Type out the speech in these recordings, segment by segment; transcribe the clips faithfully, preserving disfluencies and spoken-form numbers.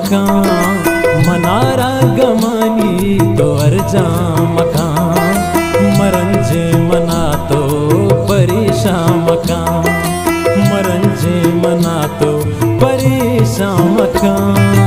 मकान मनारा गमानी तो अर्जा मकान मरंजे मना तो परेशान मकान मरंजे मना तो परेशान मकान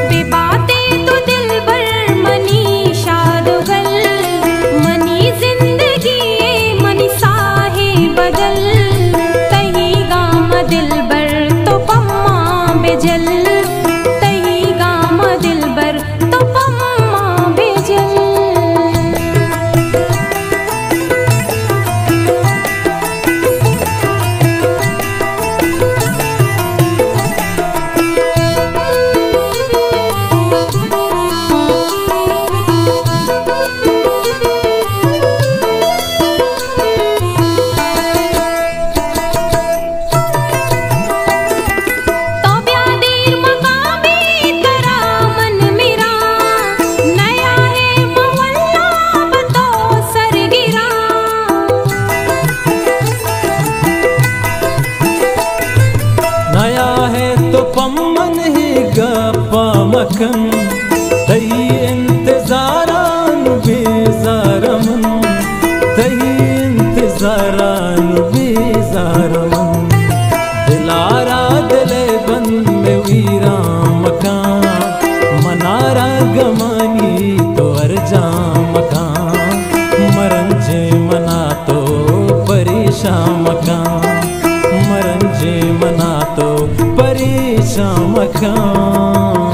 पम्मन ही गप्पा मखन तई इंतजारान बेजारमन तई इंतजारान बेजारमन दिलारा दिले बंद में वीरा मकान मनारा गमानी तो अर्जा मकान मरंजे मना तो परेशान मकान मरंजे मना तो परेशान मकान।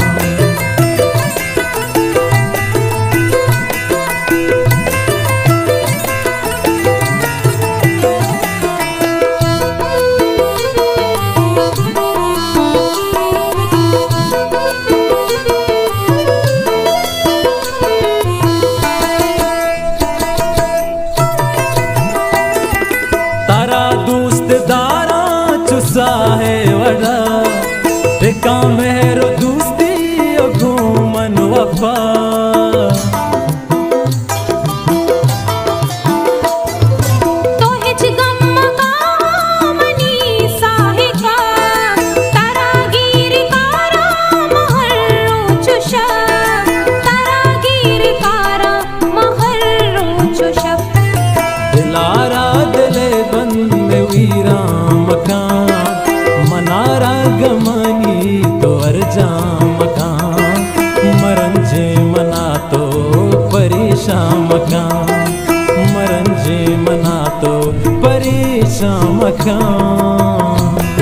तारा दोस्त दारा चुसा है वड़ा टिका मेरो दोस्ती घूमन वफा तो हिच गम मनी साहिका तारा गिर कारा महर चुशा तारा गिर कारा महर चुशा दिलारा दिले बंद में वीरा मकान मनारा गमानी तो अर्जा मकान मरंजे मना तो परेशान मकान मरंजे मना तो परेशान मकान।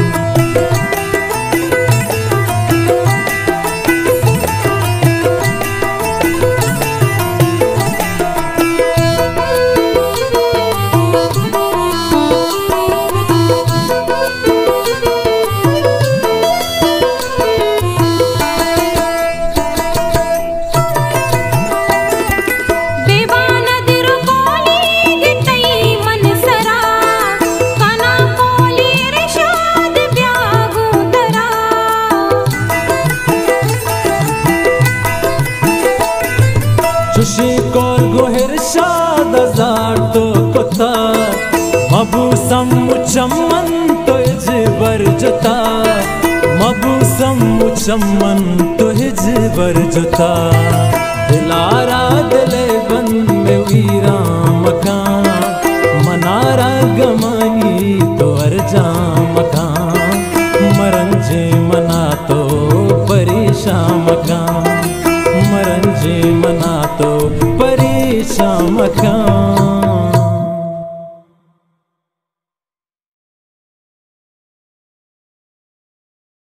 खुशी कौर गोहिर शाद हजार तो कोता मबू सम्मु चम्मन तो हिजबर जुता मबू सम्मु चम्मन तो हिजबर जुता दिलारा दिले बंद में वीरा मकान मनारा गमा